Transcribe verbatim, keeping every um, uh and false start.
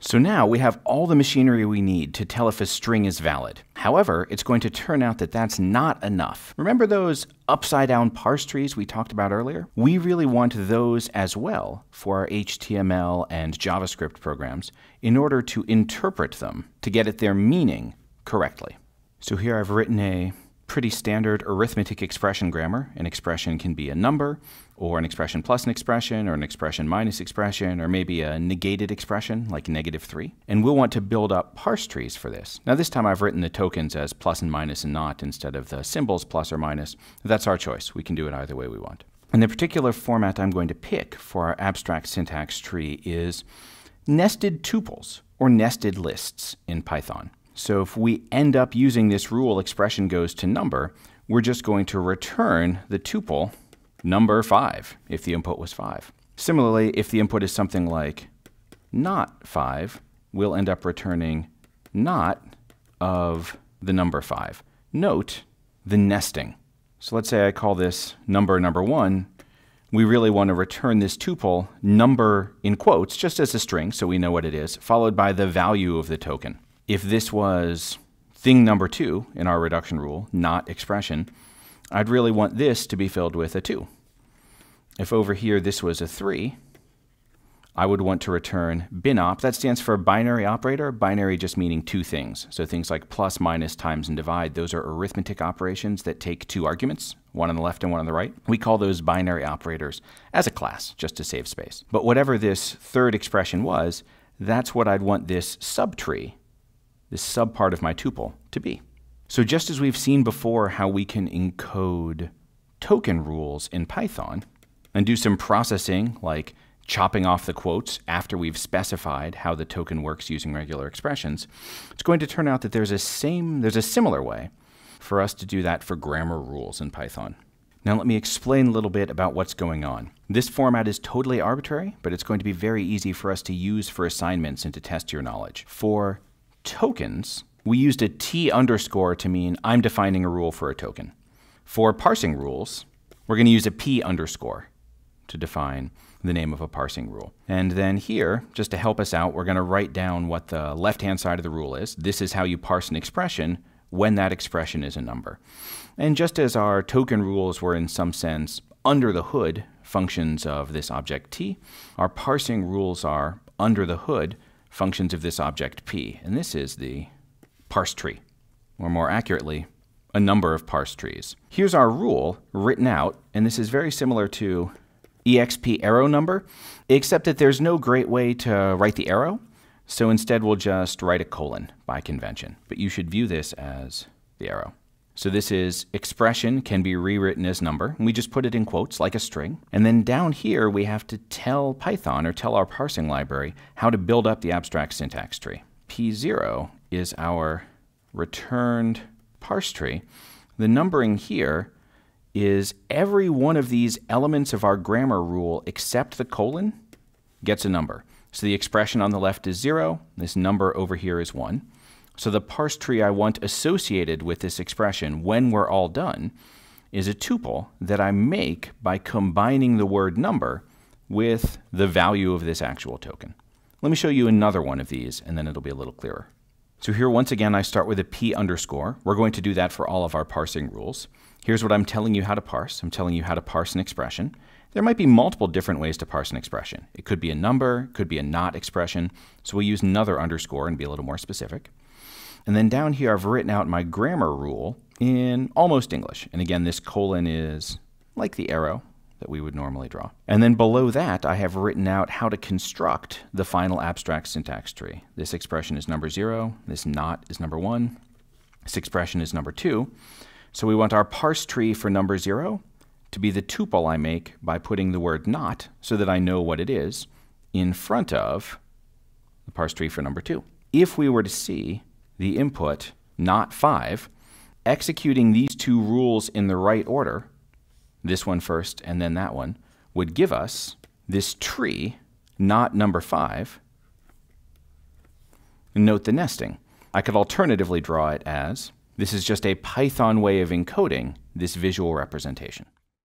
So now we have all the machinery we need to tell if a string is valid. However, it's going to turn out that that's not enough. Remember those upside down parse trees we talked about earlier? We really want those as well for our H T M L and JavaScript programs in order to interpret them to get at their meaning correctly. So here I've written a pretty standard arithmetic expression grammar. An expression can be a number, or an expression plus an expression, or an expression minus expression, or maybe a negated expression like negative three. And we'll want to build up parse trees for this. Now this time I've written the tokens as plus and minus and not instead of the symbols plus or minus. That's our choice. We can do it either way we want. And the particular format I'm going to pick for our abstract syntax tree is nested tuples, or nested lists in Python. So if we end up using this rule expression goes to number, we're just going to return the tuple number five if the input was five. Similarly, if the input is something like not five, we'll end up returning not of the number five. Note the nesting. So let's say I call this number number one. We really want to return this tuple number in quotes just as a string so we know what it is, followed by the value of the token. If this was thing number two in our reduction rule, not expression, I'd really want this to be filled with a two. If over here this was a three, I would want to return binop. That stands for binary operator, binary just meaning two things. So things like plus, minus, times, and divide, those are arithmetic operations that take two arguments, one on the left and one on the right. We call those binary operators as a class, just to save space. But whatever this third expression was, that's what I'd want this subtree, this subpart of my tuple, to be. So just as we've seen before how we can encode token rules in Python and do some processing like chopping off the quotes after we've specified how the token works using regular expressions, it's going to turn out that there's a same, there's a similar way for us to do that for grammar rules in Python. Now let me explain a little bit about what's going on. This format is totally arbitrary, but it's going to be very easy for us to use for assignments and to test your knowledge. For tokens, we used a T underscore to mean I'm defining a rule for a token. For parsing rules, we're going to use a P underscore to define the name of a parsing rule. And then here, just to help us out, we're going to write down what the left-hand side of the rule is. This is how you parse an expression when that expression is a number. And just as our token rules were in some sense under the hood functions of this object T, our parsing rules are under the hood functions of this object P. And this is the parse tree, or more accurately, a number of parse trees. Here's our rule written out, and this is very similar to exp arrow number, except that there's no great way to write the arrow, so instead we'll just write a colon by convention. But you should view this as the arrow. So this is expression can be rewritten as number, and we just put it in quotes like a string. And then down here we have to tell Python, or tell our parsing library, how to build up the abstract syntax tree. P zero is our returned parse tree. The numbering here is every one of these elements of our grammar rule except the colon gets a number. So the expression on the left is zero, this number over here is one. So the parse tree I want associated with this expression when we're all done is a tuple that I make by combining the word number with the value of this actual token. Let me show you another one of these and then it'll be a little clearer. So here once again I start with a P underscore. We're going to do that for all of our parsing rules. Here's what I'm telling you how to parse. I'm telling you how to parse an expression. There might be multiple different ways to parse an expression. It could be a number, could be a not expression. So we'll use another underscore and be a little more specific. And then down here I've written out my grammar rule in almost English. And again, this colon is like the arrow that we would normally draw. And then below that I have written out how to construct the final abstract syntax tree. This expression is number zero, this not is number one, this expression is number two. So we want our parse tree for number zero to be the tuple I make by putting the word not, so that I know what it is, in front of the parse tree for number two. If we were to see the input not five, executing these two rules in the right order, this one first and then that one, would give us this tree, not number five. And note the nesting. I could alternatively draw it as, this is just a Python way of encoding this visual representation.